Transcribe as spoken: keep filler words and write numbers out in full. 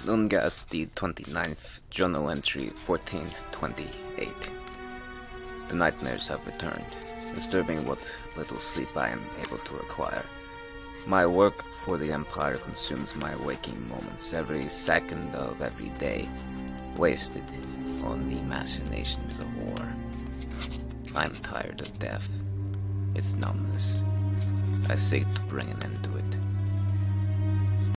Lungas, the twenty-ninth, journal entry fourteen twenty-eight. The nightmares have returned, disturbing what little sleep I am able to acquire. My work for the Empire consumes my waking moments, every second of every day, wasted on the machinations of war. I'm tired of death, its numbness. I seek to bring an end to it.